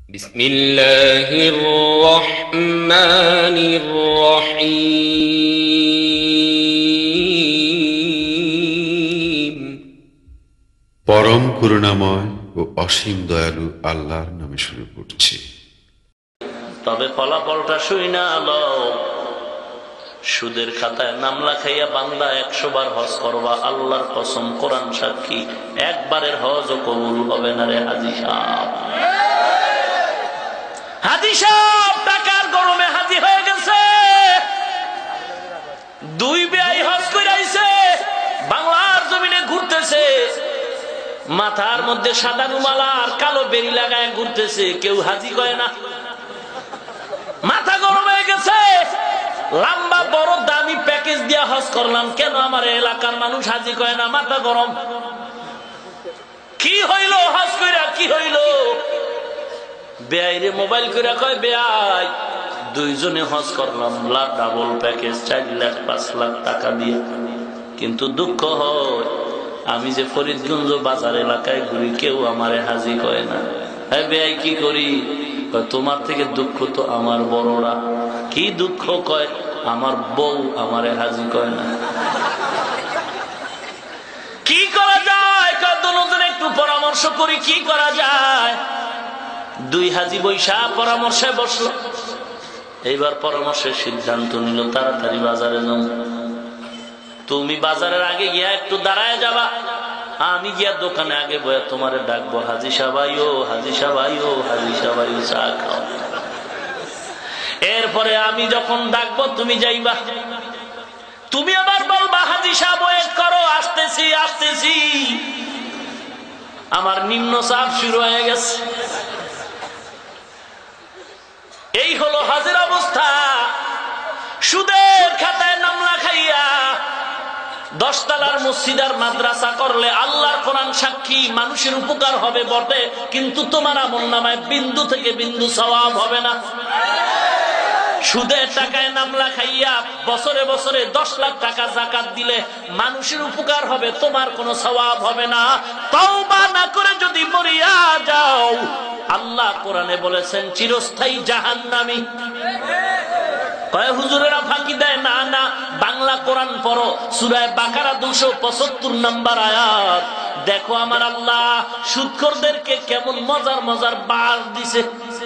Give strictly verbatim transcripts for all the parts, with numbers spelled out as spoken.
বিসমিল্লাহির রহমানির রহিম। পরম করুণাময় ও অসীম দয়ালু আল্লাহর নামে শুরু করছি। তবে ফলাফলটা শুই না আলো, সুদের খাতায় নাম লেখাইয়া বান্দা একশো বার হজ করবা, আল্লাহর কসম কোরআন সাক্ষী একবারের হজও কবুল হবে না রে হাজী সাহেব। হাজী সাহেব টাকার গরমে হাজী হয়ে গেছে, দুই বেয়াই হজ করে আইছে, বাংলার জমিনে ঘুরতেছে, মাথার মধ্যে সাদা রুমাল আর কালো বেরি লাগায় ঘুরতেছে, কেউ হাজী কয় না। মাথা গরম হয়ে গেছে, লম্বা বড় দামি প্যাকেজ দিয়া হজ করলাম, কেন আমার এলাকার মানুষ হাজী কয় না? মাথা গরম। কি হইল হজ কইরা, কি হইল? বেআইরে মোবাইল কইরা কয়, বেআই দুইজনে হজ করলাম, লাখ ডাবল প্যাকেজ, চার লাখ পাঁচ লাখ টাকা দিয়ে, কিন্তু দুঃখ হয় আমি যে ফরিদগঞ্জ বাজার এলাকায় ঘুরি, কেউ আমারে হাজী কয় না। হ্যাঁ বেআই কি করি? তোমার থেকে দুঃখ তো আমার বড়রা। কি দুঃখ? কয় আমার বউ আমারে হাজী কয় না। কি করা যায়? দুজনে একটু পরামর্শ করি, কি করা যায়? দুই হাজী বৈশা পরামর্শে বসলো। এইবার পরামর্শের সিদ্ধান্ত নিল, তাড়াতাড়ি বাজারে যাও। তুমি বাজারের আগে গিয়া একটু দাঁড়ায় যাবা, আমি গিয়া দোকানে আগে বয়া তোমারে ডাকবো, হাজী সাবাই ও হাজী সাবাই ও হাজী সাবাই ও চা খাও। এরপরে আমি যখন ডাকবো তুমি যাইবা, তুমি আবার বলবা, হাজী সাহেব ওয়েট করো, আসতেছি আসতেছি। আমার নিম্ন চাপ শুরু হয়ে গেছে। এই হলো হাজের অবস্থা। সুদের খাতায় নাম লেখাইয়া দশতলার মসজিদ আর মাদ্রাসা করলে আল্লাহর কোরআন সাক্ষী মানুষের উপকার হবে বটে, কিন্তু তোমার আমলনামায় বিন্দু থেকে বিন্দু সওয়াব হবে না। সুদের টাকায় নাম লেখাইয়া বছরে বছরে দশ লাখ টাকা যাকাত দিলে মানুষের উপকার হবে, তোমার কোনো সওয়াব হবে না। তওবা না করে যদি মরিয়া যাও, আল্লাহ কোরআনে বলেছেন চিরস্থায়ী জাহান্নামী। কয় হুজুরেরা ফাঁকি দেয় না, না বাংলা কোরআন পড়ো, সূরা বাকারা দুইশো পঁচাত্তর নম্বর আয়াত। দেখো আমার আল্লাহ সুদখোরদেরকে কেমন মজার মজার বাস দিছে।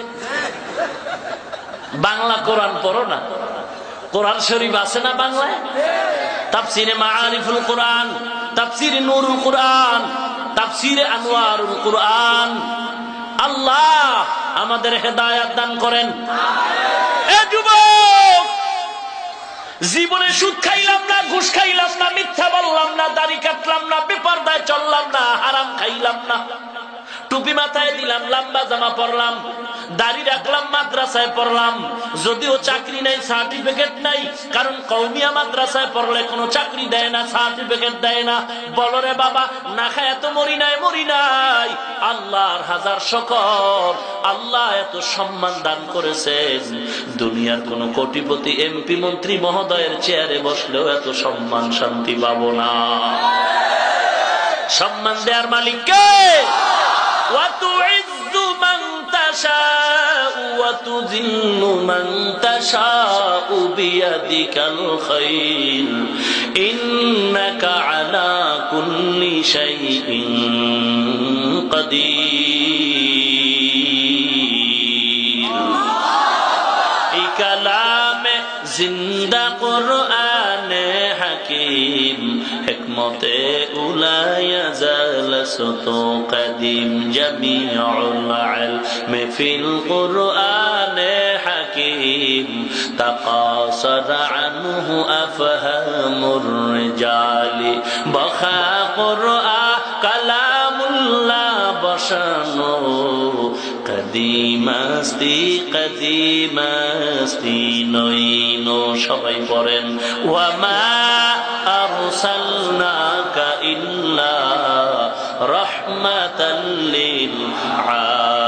বাংলা কোরআন পড়ো না, কোরআন শরীফ আছে না বাংলায়? তাফসিরে মাআরিফুল কোরআন, তাফসিরে নূরুল কোরআন, তাফসিরে আনোয়ারুল কোরআন। আল্লাহ আমাদের হেদায়েত দান করেন। এ যুবক, জীবনে সুদ খাইলাম না, ঘুষ খাইলাম না, মিথ্যা বললাম না, দাড়ি কাটলাম না, বেপরদায় চললাম না, হারাম খাইলাম না, টুপি মাথায় দিলাম, লম্বা জামা পরলাম, দাড়ি রাখলাম, মাদ্রাসায় পড়লাম, যদিও চাকরি নাই, সার্টিফিকেট নাই, কারণ কওমিয়া মাদ্রাসায় পড়লে কোনো চাকরি দেয় না, সার্টিফিকেট দেয় না। বলো রে বাবা, না খায় এত মরি নাই, মরি নাই। আল্লাহর হাজার শুকর, আল্লাহ এত সম্মান দান করেছেন, দুনিয়ার কোন কোটিপতি এমপি মন্ত্রী মহোদয়ের চেয়ারে বসলেও এত সম্মান শান্তি পাবো না। সম্মান দেওয়ার মালিক কে? وَتُعِزُّ مَن تَشَاءُ وَتُذِلُّ مَن تَشَاءُ بِيَدِكَ الْخَيْرُ إِنَّكَ عَلَى كُلِّ شَيْءٍ قَدِيرٌ। এই কালামে জিন্দা কোরআন হাকিম, হিকমতে উলায়া জালসত কদিম, জামিউল ইলম ফিল কোরআন হাকিম, তাকাসার আনহু আফহামুর রিজালি, বখা কোরআন কালামুল্লাহ বসানো, কদিমাস্তি কদিমাস্তি নইনো। সবাই পড়েন, ওয়ামা আরসালনাকা ইল্লা রাহমাতাল লিল আলামিন।